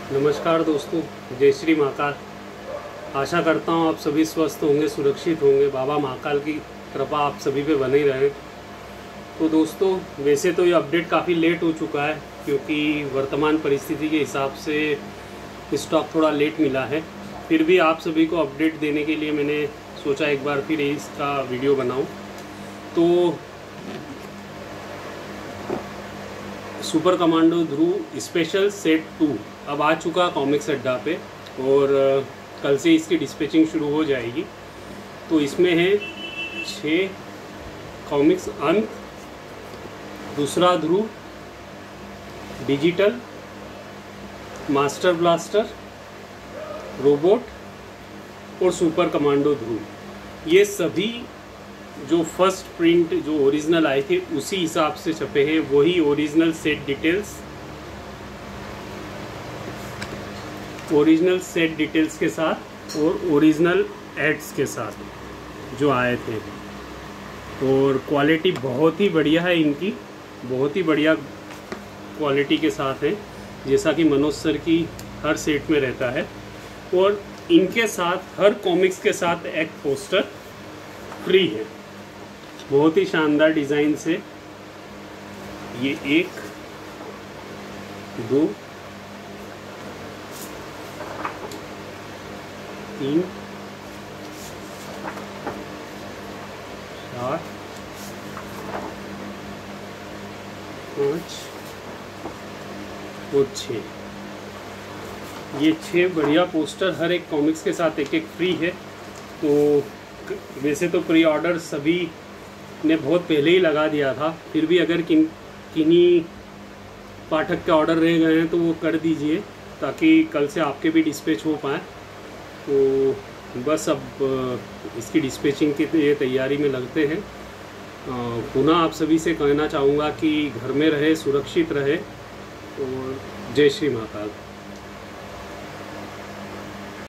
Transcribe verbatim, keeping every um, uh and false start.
नमस्कार दोस्तों, जय श्री महाकाल। आशा करता हूँ आप सभी स्वस्थ होंगे, सुरक्षित होंगे। बाबा महाकाल की कृपा आप सभी पे बनी रहे। तो दोस्तों, वैसे तो ये अपडेट काफ़ी लेट हो चुका है क्योंकि वर्तमान परिस्थिति के हिसाब से स्टॉक थोड़ा लेट मिला है। फिर भी आप सभी को अपडेट देने के लिए मैंने सोचा एक बार फिर इसका वीडियो बनाऊँ। तो super commando Dhruv special set two अब आ चुका कॉमिक्स अड्डा पे और कल से इसकी डिस्पैचिंग शुरू हो जाएगी। तो इसमें है छः कॉमिक्स अंत, दूसरा Dhruv, digital, master blaster, robot और सुपर कमांडो ध्रुव। ये सभी जो फर्स्ट प्रिंट जो ओरिजिनल आए थे उसी हिसाब से छपे हैं। वही original set details original set details के साथ और ओरिजिनल एड्स के साथ जो आए थे। और क्वालिटी बहुत ही बढ़िया है इनकी, बहुत ही बढ़िया क्वालिटी के साथ है, जैसा कि मनोज सर की हर सेट में रहता है। और इनके साथ हर कॉमिक्स के साथ एक पोस्टर फ्री है, बहुत ही शानदार डिज़ाइन से। ये एक, दो, तीन, चार, पाँच और छः। ये छः बढ़िया पोस्टर हर एक कॉमिक्स के साथ एक एक फ्री है। तो वैसे तो प्री ऑर्डर सभी ने बहुत पहले ही लगा दिया था, फिर भी अगर किन किन्हीं पाठक के ऑर्डर रह गए हैं तो वो कर दीजिए ताकि कल से आपके भी डिस्पैच हो पाए। तो बस अब इसकी डिस्पैचिंग की ये तैयारी में लगते हैं। पुनः आप सभी से कहना चाहूँगा कि घर में रहे, सुरक्षित रहे और जय श्री महाकाल।